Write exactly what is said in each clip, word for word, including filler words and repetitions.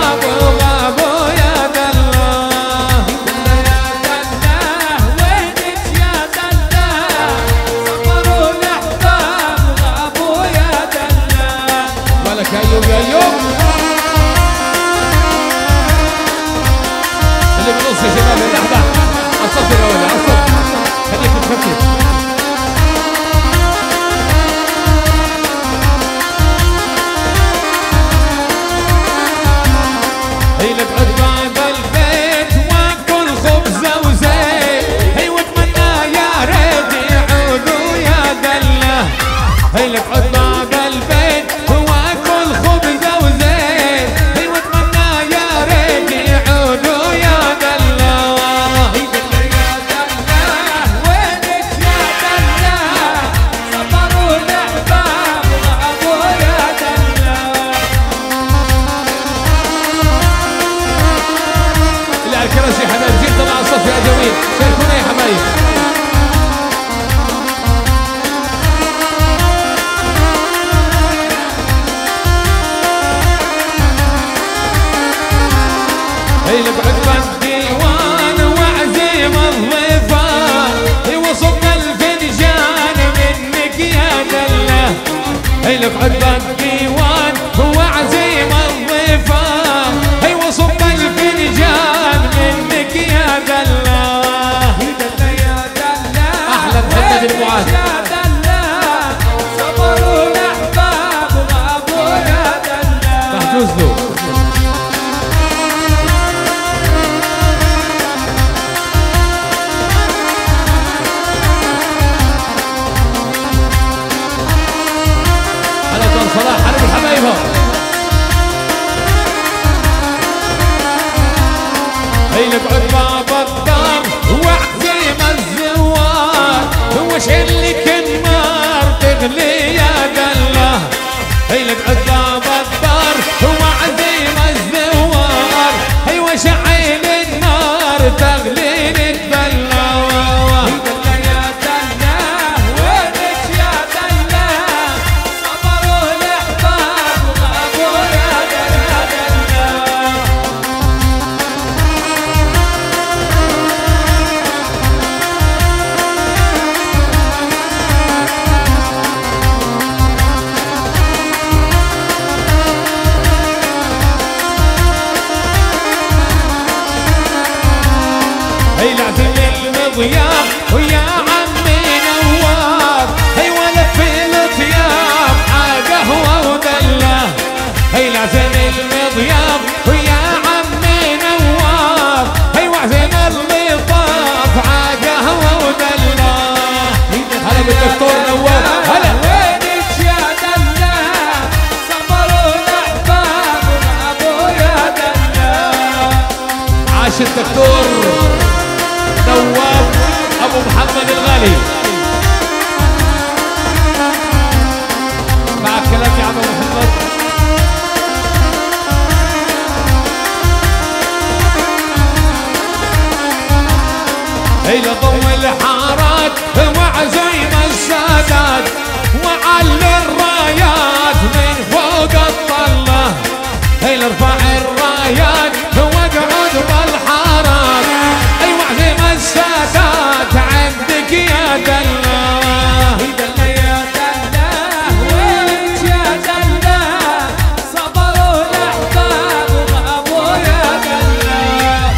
لك عقبة الديوان هو عزيم الضيفان، هي وصب الفنجان منك يا دلاه يا دلاه. أحلى محمد المعاد يا دلاه، صبروا الأحباب غابوا يا دلاه. محجوز له صلاح حرب الحبايبة. هيلك عقبة بطار وعزيم الزوار، هو شلك النار تغلي يا دلاه. هيلك عقبة بطار وعزيم الزوار، هو شعيل النار تغلي الدلاه. هي لعزم المضياف ويا عمي نواف، هي ولف الطياب عقهوة ودلاه. هي لعزم المضياف ويا عمي نواف، هي وعزم المطاف عقهوة ودلاه. هلا بالدكتور نواف هلا. وينك يا دلاه، صبروا الأحباب غابوا يا دلاه. عاش الدكتور نواف ابو محمد الغالي. معك كلام يا عم محمد. هي لضوء الحارات وعزيم السادات، وعلي الرايات من فوق الطله. هي لارفع الرايات واقعد بالحارات، اي وعزيم السادات عندك يا دلاه. يا دلاه وينك يا دلاه، صبروا الأحباب غابوا يا دلاه.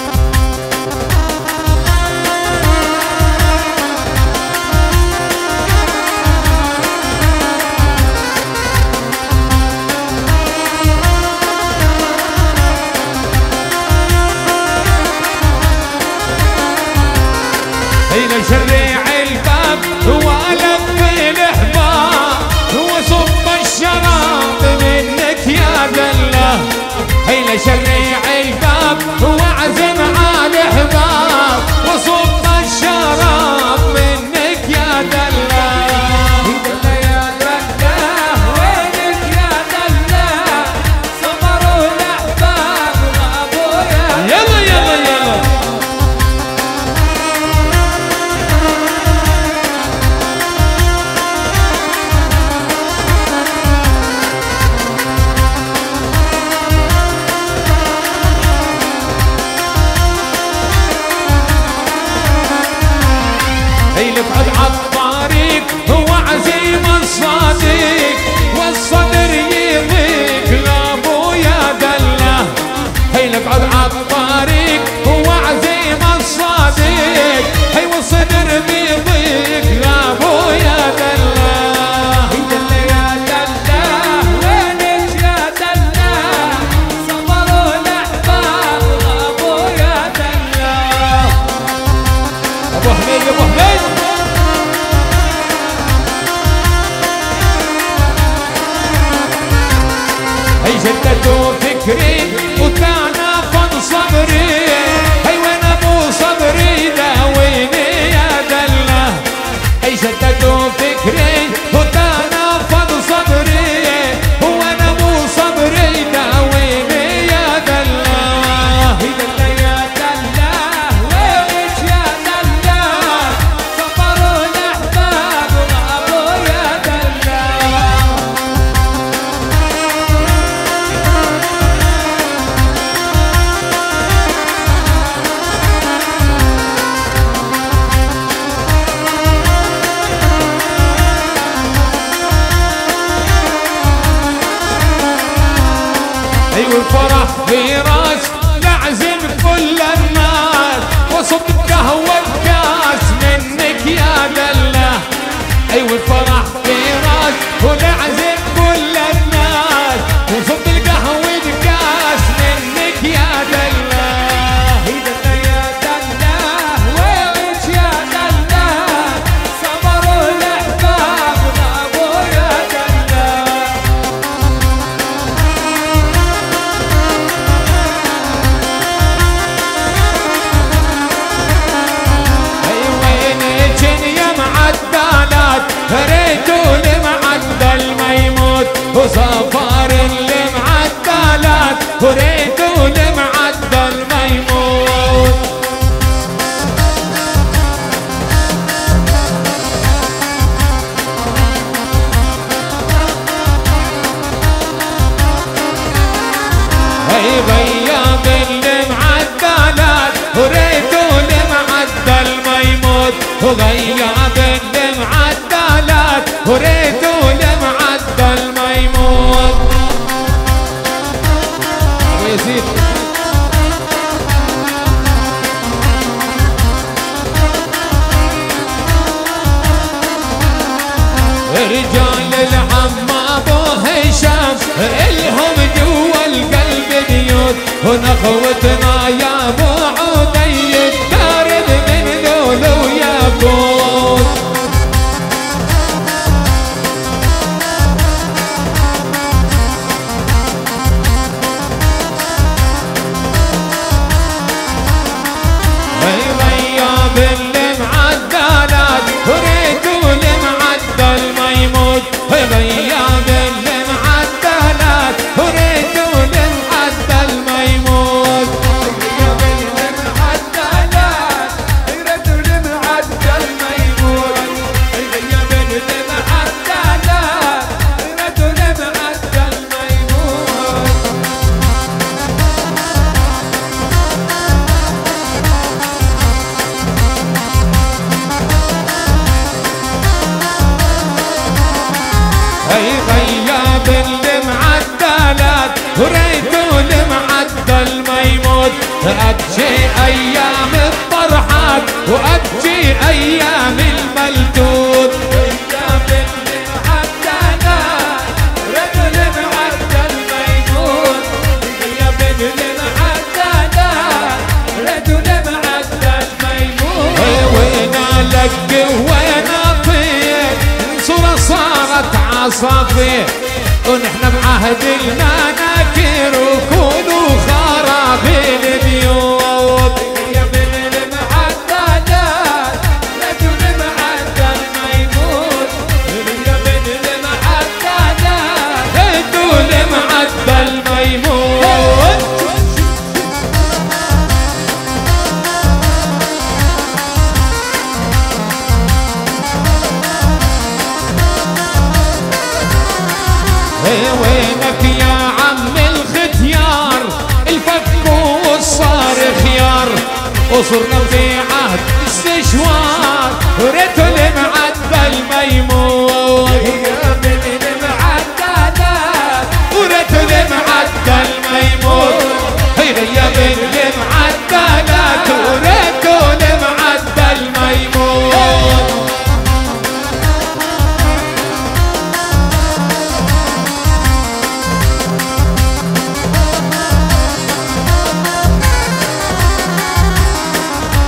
هينا شريع الباب ولف الحباب، وصب الشراب منك يا دلاه. هينا شريع الباب وعزم على الحباب، وصب الشراب منك يا دلاه. يا دلاه وينك يا دلاه، صبروا الأحباب غابوا يا دلاه. يلا يلا يلا ونقعد عالطريق هو عزيم الصديق هي والصدر بيضيق غابو يا دلاه يا دلاه وينك يا دلاه صبروا الاحباب غابوا يا دلاه ابو حميد ابو حميد هي جدته فكري وتعنافن صبري هي وين ابو صبري داويني يا دلاه هي جدته فكري وتعنافن صبري هو انا ابو صبري داويني يا دلاه يا دلاه وينك يا دلاه صبروا الاحباب غابوا يا دلاه والفرح في راس نعزم كل الناس وصب قهوة بكاس منك يا دلاه اي والفرح في راس ونعزم كل الناس وصب القهوة بكاس منك يا دلاه يا دلاه وينك يا دلاه صبروا الاحباب غابوا يا دلاه اي وينك يا معدلات ريتوا المعدل ما يموت وصفار المعدلات وريتوا المعدل ما يموت هي غياب المعدلات وريتوا المعدل ما يموت وغياب المعدلات وريتوا المعدل ما يموت ويزيد رجال العم ابو هشام الهم جوا القلب بيوت ونخوتنا يا ابو عدي الدارب من ذول وياقوت غياب المعدلات وريتوا المعدل ما يموت غياب المعدلات وريتوا المعدل ما يموت غياب المعدلات وريتوا المعدل ما يموت غياب المعدلات وريتوا المعدل ما يموت هي غياب المعدلات وريتوا المعدل ما يموت ابكي ايام الطرحات وابكي ايام الملتوت غياب المعدلات وريتوا المعدل ما يموت غياب المعدلات وريتوا المعدل ما يموت وين لك وين اطير صورة صارت عصافير ونحن بعهد المناكر وكونوا خراب البيوت غياب المعدلات وريتوا المعدل ما يموت غياب المعدلات ريتوا المعدل ما يموت وينك يا عم الختيار الفك والصار خيار وصرنا في عهد استشوار وريتوا المعدل ما يموت غياب المعدلات وريتوا المعدل ما يموت هي غياب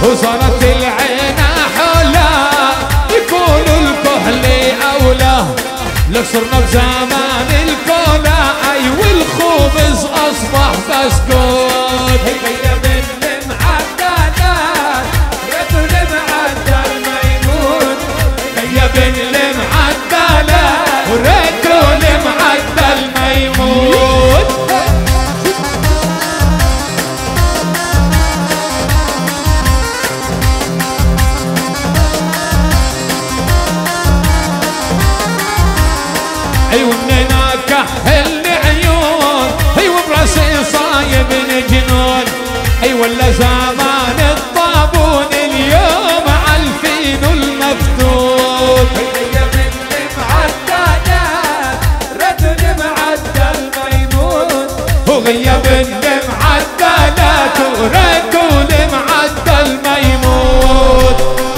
وصارت العين حولا يكون الكحل أولى. لك صرنا بزمان الكولا أي والخبز أصبح بسكوت. هيا بالمعدلات رجل معدل ميمون. هيا بالمعدلات ورجل معدل ميمون. اي ومننا كحل عيون اي وبراسي صايب جنون. اي ولا زمان الطابون اليوم عالفين المفتون. هيا بالمعدلات رجل معدل ميمون. وغيب المعدلات ورجل معدل ميمون.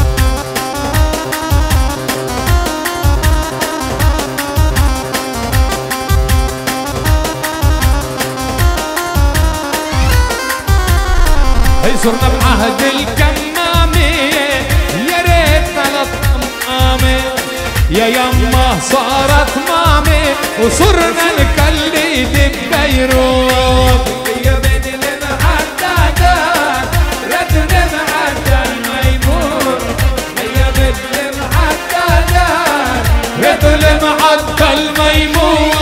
هي صرنا بعهد الكمامة يا ريت ثلاث أمامة يا يما صارت مامي وصرنا نكلد ببيروت. هيا بالمعدلات رجل معدل ميمون. هيا بالمعدلات رجل معدل ميمون.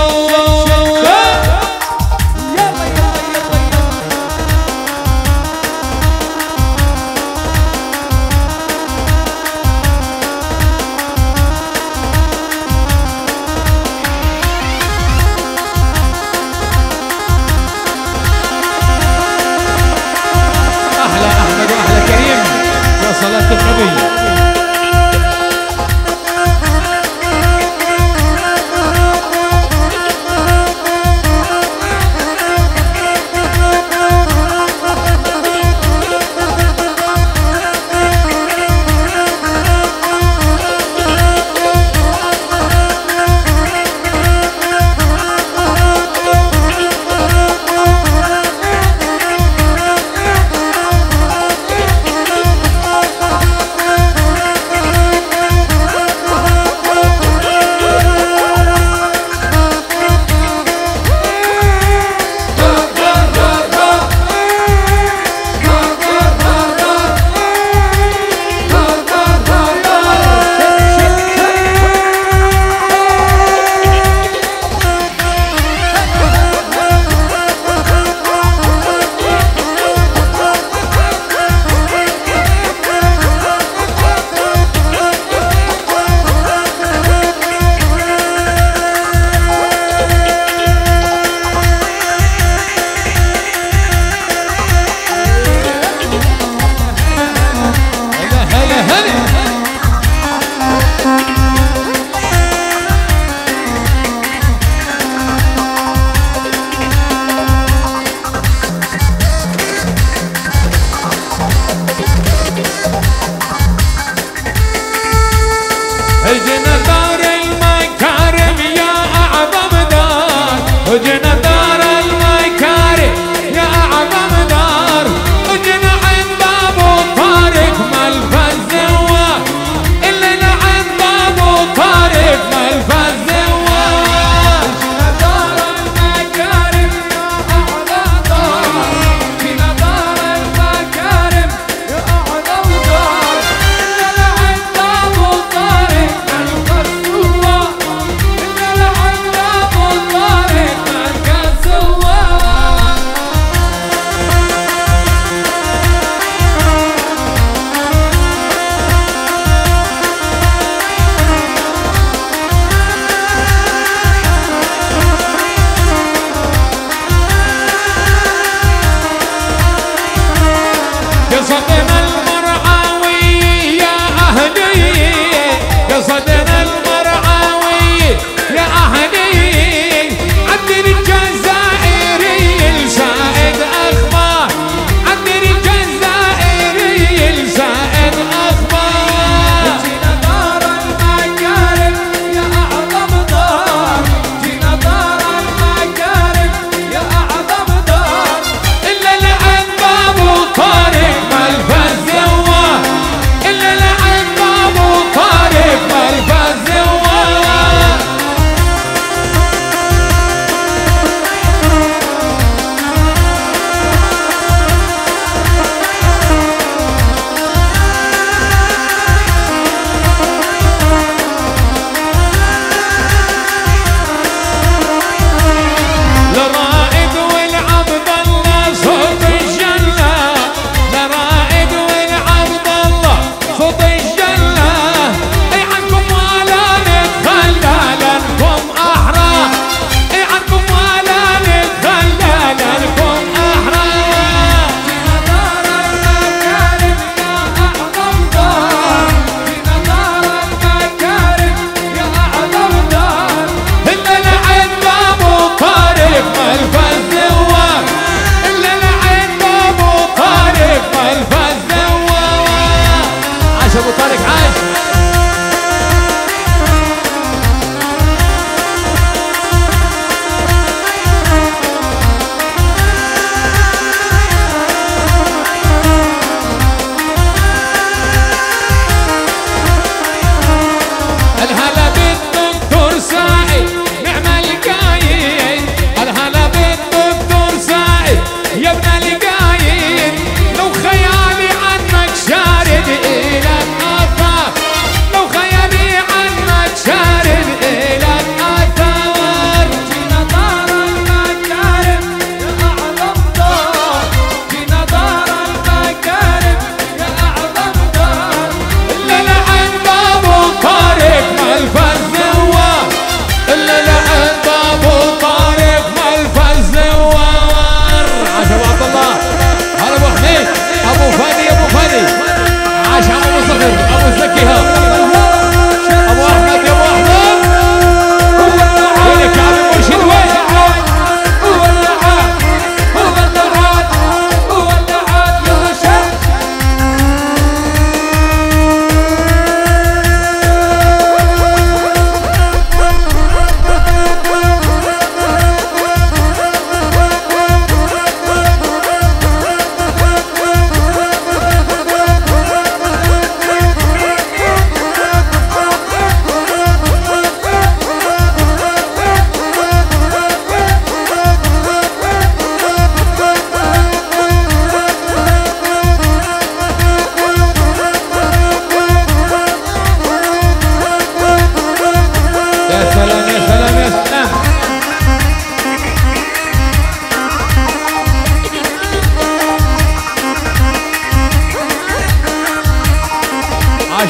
يلا يلا يلا يلا.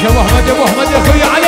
ابو احمد ابو احمد يا اخوي علي